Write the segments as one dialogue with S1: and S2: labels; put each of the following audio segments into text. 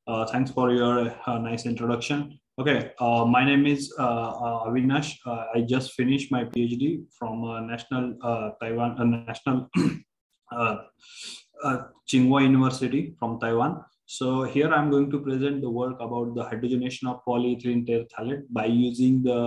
S1: Thanks for your nice introduction. Okay, my name is Avinash. I just finished my PhD from National uh, Tsinghua University from Taiwan. So here I'm going to present the work about the hydrogenation of polyethylene terephthalate by using the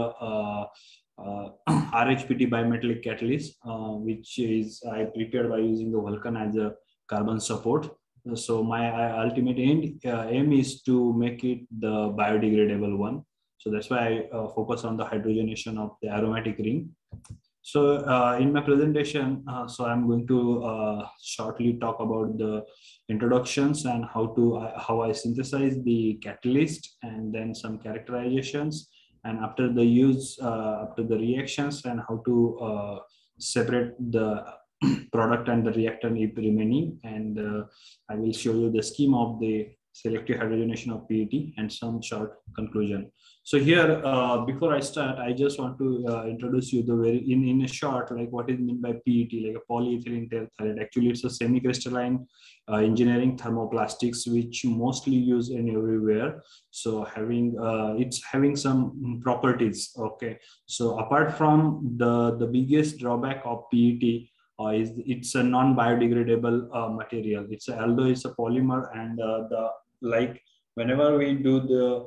S1: RHPT bimetallic catalyst, which is I prepared by using the Vulcan as a carbon support. So my ultimate aim is to make it the biodegradable one. So that's why I focus on the hydrogenation of the aromatic ring. So in my presentation, so I'm going to shortly talk about the introductions and how I synthesize the catalyst, and then some characterizations, and after the use, after the reactions, and how to separate the product and the reactant if remaining. And I will show you the scheme of the selective hydrogenation of PET and some short conclusion. So here, before I start, I just want to introduce you the in a short, like what is meant by PET, like a polyethylene terephthalate. Actually, it's a semi-crystalline engineering thermoplastics, which mostly used in everywhere. So it's having some properties. Okay, so apart from the biggest drawback of PET, is it's a non-biodegradable material. Although it's a polymer, and the like whenever we do the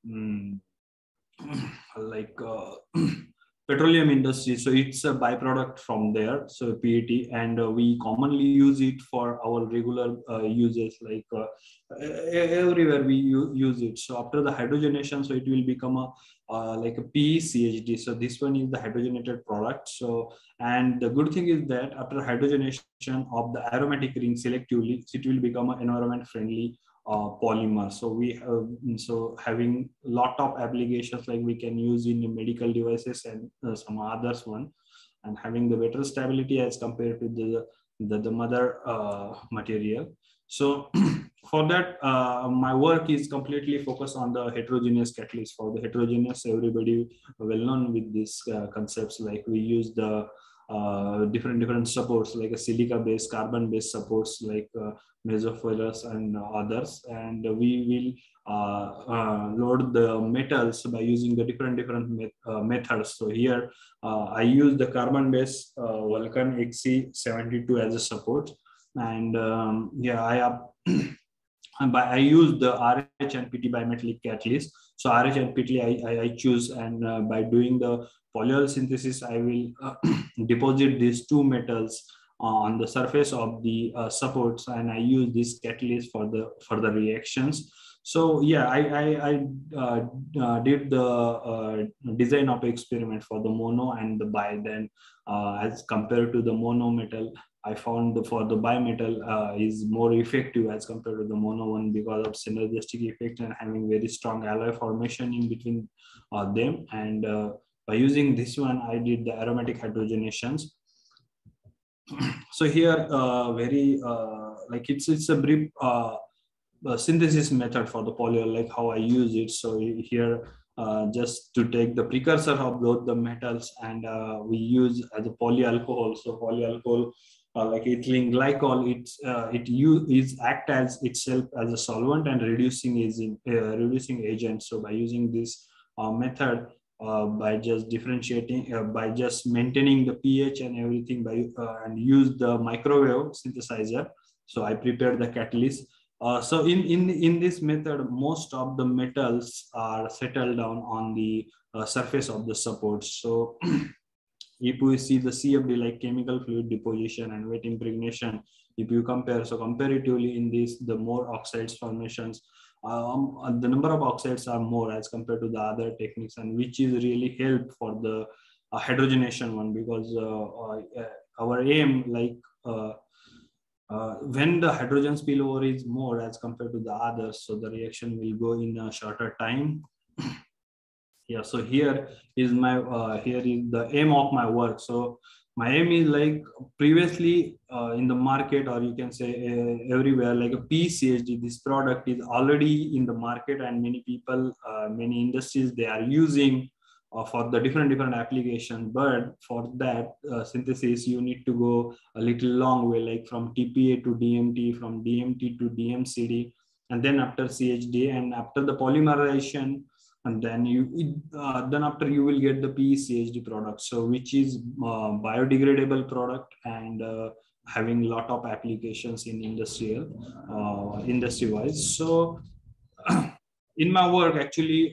S1: like petroleum industry, so it's a byproduct from there, so PET, and we commonly use it for our regular uses, like everywhere we use it. So after the hydrogenation, so it will become a like a PECHD. So this one is the hydrogenated product. So, and the good thing is that after hydrogenation of the aromatic ring selectively, it will become an environment friendly polymer. So we have, so having lot of applications, like we can use in medical devices and some others one, and having the better stability as compared to the mother material. So for that, my work is completely focused on the heterogeneous catalyst. For the heterogeneous, everybody well known with these concepts, like we use the different supports, like a silica based, carbon based supports, like mesophilus and others, and we will load the metals by using the different methods. So here I use the carbon based Vulcan XC72 as a support, and yeah, I have I use the RH and PT bimetallic catalyst. So RH and PT I choose, and by doing the polyol synthesis, I will deposit these two metals on the surface of the supports, and I use this catalyst for the reactions. So yeah, I did the design of experiment for the mono and the bi. Then as compared to the mono metal, I found for the bimetal is more effective as compared to the mono one, because of synergistic effect and having very strong alloy formation in between them. And by using this one, I did the aromatic hydrogenations. So here, very like it's a brief synthesis method for the polyol, like how I use it. So here, just to take the precursor of both the metals, and we use as a polyalcohol. So polyalcohol, like ethylene glycol, it act as itself as a solvent and reducing agent. So by using this method, by just differentiating, by just maintaining the pH and everything, and use the microwave synthesizer. So I prepared the catalyst. So in this method, most of the metals are settled down on the surface of the support. So if we see the CFD, like chemical fluid deposition and wet impregnation, if you compare, so comparatively in this, the more oxides formations, the number of oxides are more as compared to the other techniques, and which is really help for the hydrogenation one, because our aim, like when the hydrogen spillover is more as compared to the others, so the reaction will go in a shorter time. Yeah, so here is the aim of my work. So my aim is, like previously in the market, or you can say everywhere, like a PCHD, this product is already in the market, and many people, many industries, they are using for the different applications. But for that synthesis, you need to go a little long way, like from TPA to DMT, from DMT to DMCD, and then after CHD, and after the polymerization, and then then after you will get the PECHD product, so which is biodegradable product, and having a lot of applications in industry wise. So in my work, actually,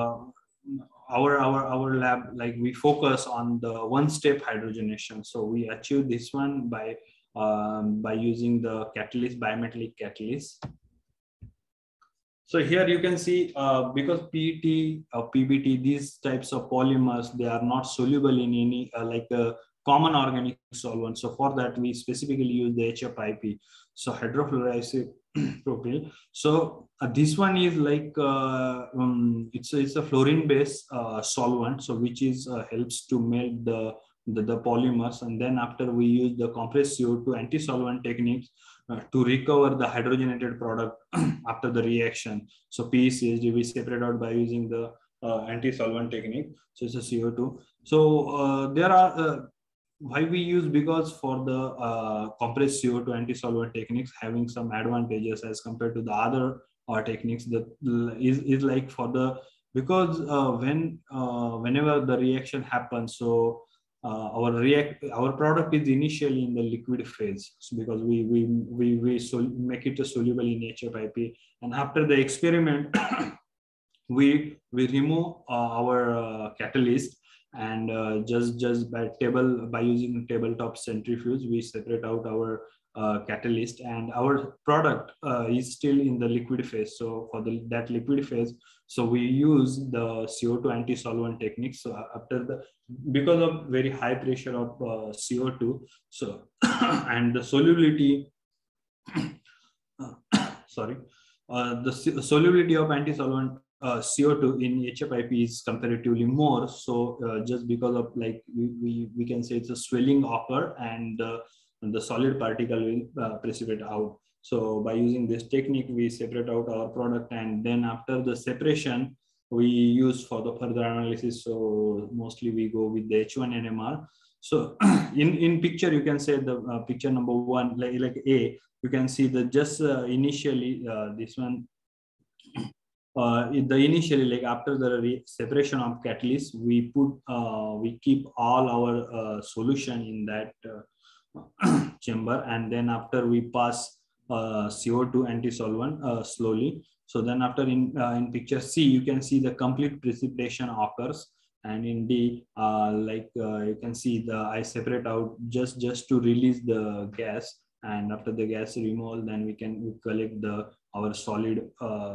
S1: our lab, like, we focus on the one-step hydrogenation. So we achieve this one by using the catalyst, bimetallic catalyst. So here you can see, because PET or PBT, these types of polymers, they are not soluble in any like a common organic solvent. So for that, we specifically use the HFIP, so hydrofluoroisopropyl. So this one is like it's a fluorine-based solvent, so which is helps to melt the polymers, and then after we use the compressed CO2 anti-solvent techniques to recover the hydrogenated product after the reaction. So PECHD we separate out by using the anti-solvent technique. So it's a CO2. So there are why we use, because for the compressed CO2 anti-solvent techniques having some advantages as compared to the other techniques, that is like for the, because whenever the reaction happens, so our product is initially in the liquid phase, so because we make it soluble in HFIP, and after the experiment we remove our catalyst, and just by using tabletop centrifuge we separate out our catalyst, and our product is still in the liquid phase. So for that liquid phase, so we use the CO2 anti-solvent techniques. So after because of very high pressure of CO2, so and the solubility the solubility of anti-solvent CO2 in HFIP is comparatively more. So just because of, like, we can say it's a swelling occur, and the solid particle will precipitate out. So by using this technique, we separate out our product, and then after the separation, we use for the further analysis. So mostly we go with the H1 NMR. So in picture, you can say the picture number one, like A, you can see the just initially this one. Initially, like after the separation of catalyst, we keep all our solution in that chamber, and then after we pass CO2 anti-solvent slowly. So then after in picture C, you can see the complete precipitation occurs, and in D, you can see I separate out just to release the gas, and after the gas removal, then we collect our solid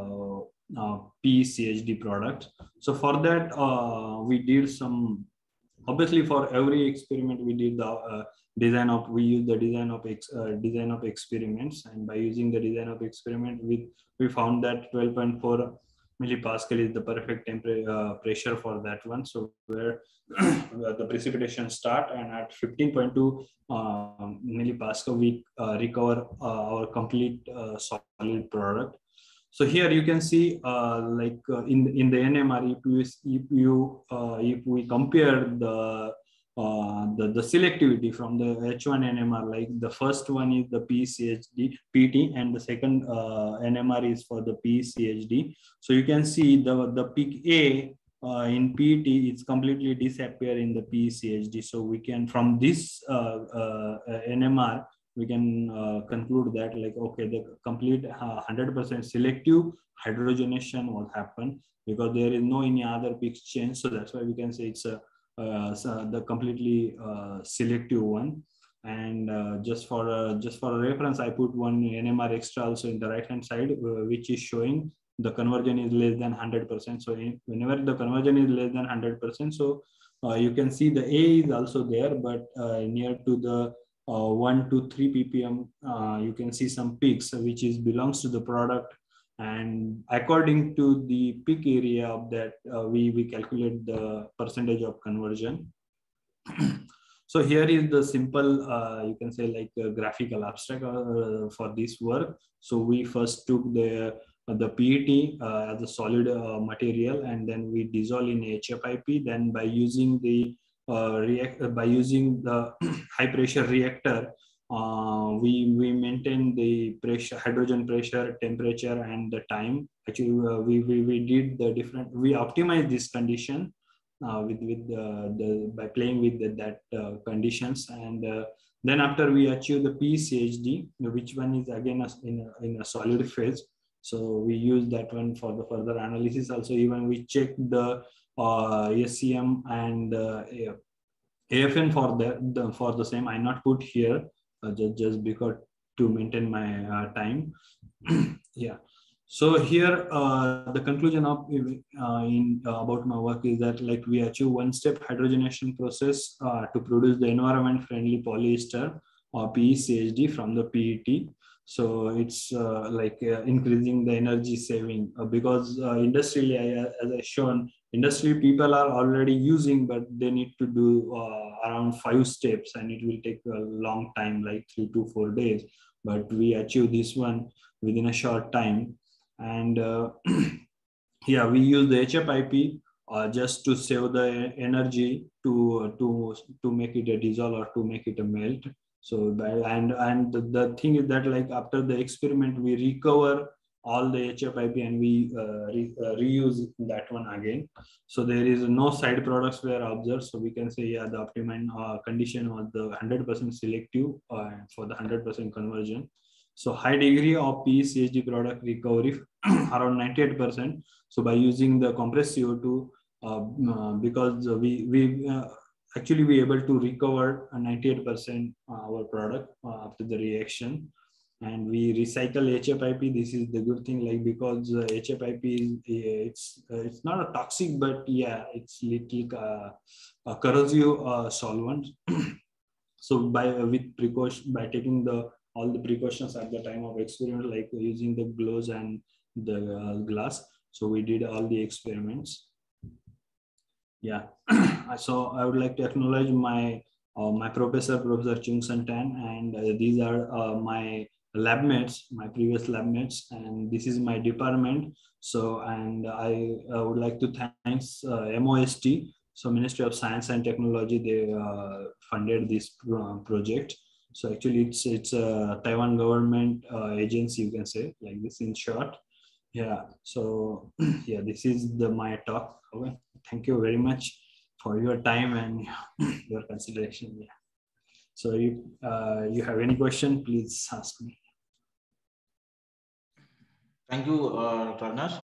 S1: PECHD product. So for that, we did some, obviously for every experiment we did the we use the design of experiments, and by using the design of experiment, we found that 12.4 millipascal is the perfect pressure for that one. So where the precipitation start, and at 15.2 millipascal we recover our complete solid product. So here you can see, in the NMR, if we compare the selectivity from the H1 NMR, like the first one is the PECHD PT, and the second NMR is for the PECHD. So you can see the peak A in PET is completely disappear in the PECHD. So we can, from this NMR, we can conclude that, like, okay, the complete 100% selective hydrogenation will happen, because there is no any other peaks change. So that's why we can say it's the completely selective one. And just for a reference, I put one NMR extra also in the right hand side, which is showing the conversion is less than 100%. So whenever the conversion is less than 100%, so you can see the A is also there, but near to the 1 to 3 ppm, you can see some peaks, which belongs to the product. And according to the peak area of that, we calculate the percentage of conversion. So here is the simple, you can say, like a graphical abstract for this work. So we first took the PET as a solid material, and then we dissolve in HFIP. Then by using the high pressure reactor, we maintain the pressure, hydrogen pressure, temperature, and the time. Actually, we did the different. We optimize this condition with the by playing with that conditions, and then after we achieve the PCHD, which one is again in a solid phase. So we use that one for the further analysis. Also, even we check the SCM and AFN for for the same. I not put here just because to maintain my time. Yeah. So here the conclusion of about my work is that like we achieve one-step hydrogenation process to produce the environment-friendly polyester or PECHD from the PET. So it's increasing the energy saving because industrially, as I shown, industry people are already using, but they need to do around 5 steps, and it will take a long time, like 3 to 4 days. But we achieve this one within a short time, and yeah, we use the HFIP just to save the energy to make it a dissolve or to make it a melt. So and the thing is that like after the experiment, we recover all the HFIP and we reuse that one again. So there is no side products were observed. So we can say yeah, the optimum condition was the 100% selective for the 100% conversion. So high degree of PECHD product recovery around 98%. So by using the compressed CO2, because we actually we able to recover 98% our product after the reaction, and we recycle HFIP. This is the good thing, like because HFIP is it's not a toxic, but yeah, it's little a corrosive solvent. So with precaution, by taking all the precautions at the time of experiment, like using the gloves and the glass. So we did all the experiments. Yeah. So I would like to acknowledge my professor, Professor Chung San Tan, and these are my lab mates, my previous lab mates, and this is my department. So, and I would like to thanks MOST, so Ministry of Science and Technology. They funded this project. So actually, it's a Taiwan government agency, you can say, like this in short. Yeah. So yeah, this is my talk. Okay. Thank you very much for your time and your consideration. Yeah. So if you have any question, please ask me.
S2: Thank you, Dr. Avinash.